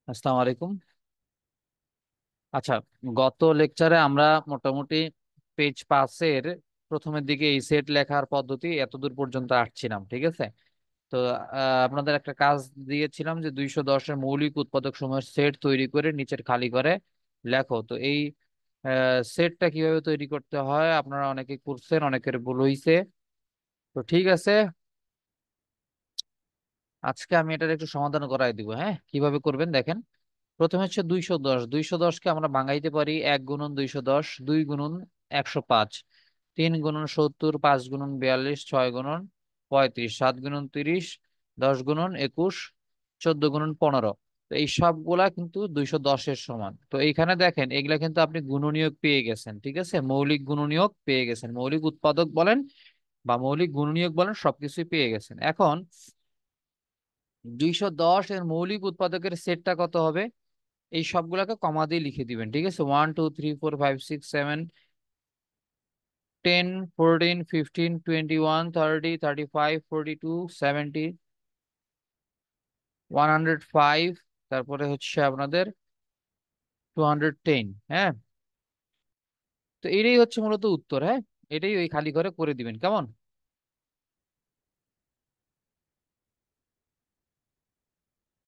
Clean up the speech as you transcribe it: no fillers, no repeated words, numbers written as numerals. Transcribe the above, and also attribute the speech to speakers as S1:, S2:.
S1: আসসালামু আলাইকুম। আচ্ছা, গত লেকচারে আমরা মোটামুটি পেজ 5-এর প্রথমের দিকে এই সেট লেখার পদ্ধতি এতদূর পর্যন্ত আসছিলাম, ঠিক আছে? তো আপনাদের একটা কাজ দিয়েছিলাম যে 210-এর মৌলিক উৎপাদক সমূহের সেট তৈরি করে নিচের খালি করে লেখো। তো এই সেটটা কিভাবে তৈরি করতে হয় আপনারা অনেকে করছেন, অনেকের ভুল হইছে। তো ঠিক আছে, আজকে আমি এটার একটু সমাধান করাই দিব। হ্যাঁ, কিভাবে করবেন দেখেন। প্রথমে হচ্ছে 210, 210-কে আমরা ভাঙাইতে পারি 1 গুণন 210, 2 গুণন 105, 3 গুণন 70, 5 গুণন 42, 6 গুণন 35, 7 গুণন 30, 10 গুণন 21, 14 গুণন 15। তো এই সবগুলা কিন্তু 210-এর সমান। তো এইখানে দেখেন এগুলা কিন্তু আপনি গুণনীয়ক পেয়ে গেছেন, ঠিক আছে? মৌলিক গুণনীয়ক পেয়ে গেছেন, মৌলিক উৎপাদক বলেন বা মৌলিক গুণনীয়ক বলেন, সবকিছুই পেয়ে গেছেন। এখন 210 এর মৌলিক উৎপাদকের সেটটা কত হবে? এই সবগুলাকে কমা দিয়ে লিখে দিবেন, ঠিক আছে? 1 2 3 4 5 6 7 10 11 12 13 14 15 16 17 18 19 20 21 22 23 24 25 তারপরে হচ্ছে আপনাদের 210। হ্যাঁ, তো এটাই হচ্ছে মূলত উত্তর। হ্যাঁ, এটাই ওই খালি ঘরে করে দিবেন, কেমন?